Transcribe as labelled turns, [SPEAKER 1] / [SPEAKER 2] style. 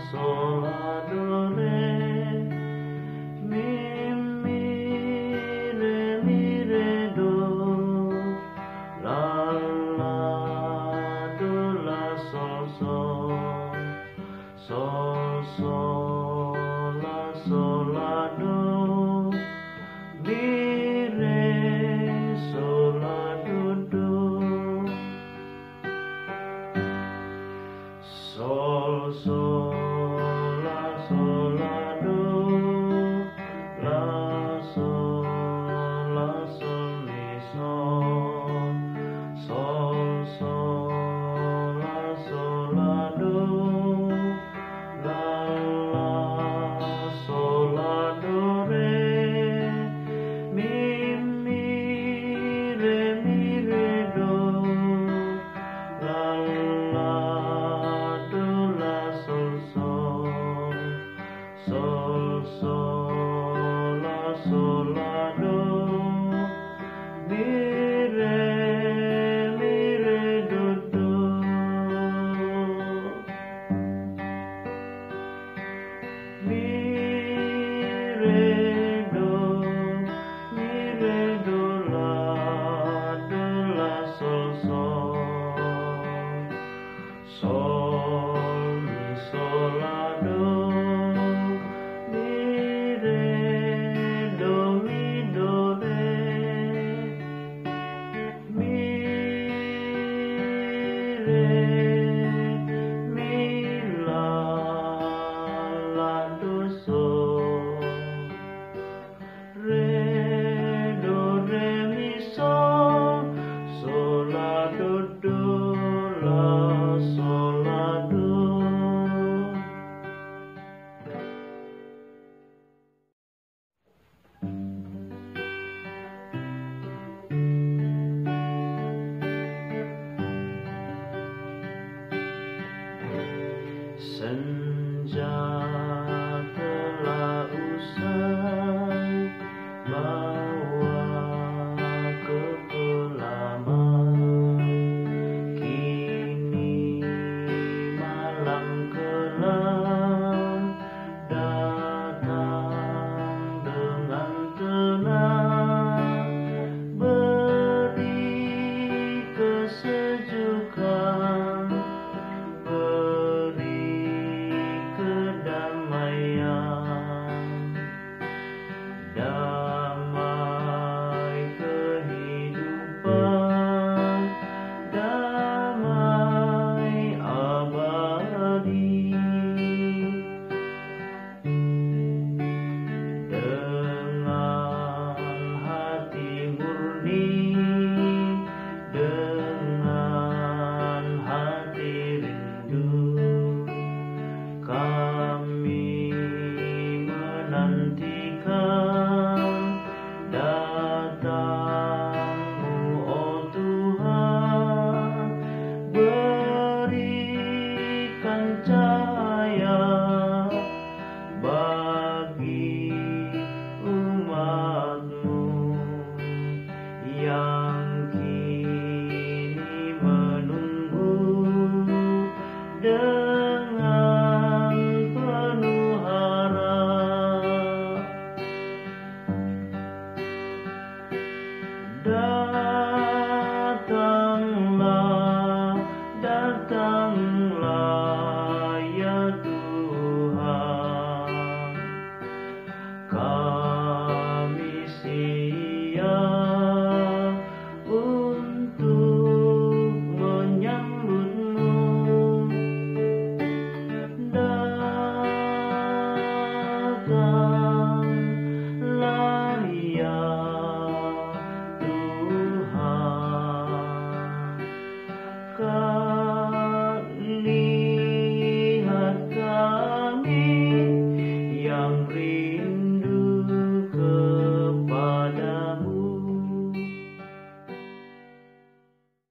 [SPEAKER 1] sol la do re, mi re do, la do la sol la do, mi re sol la do do, sol la do, la sol mi sol la do, la sol la do re, mi re do, la do la sol la do, mi re do do, mi re do la sol mi sol la do, mi re do mi do re, mi re mi la do sol, re mi sol la do do, la sol la do. Senja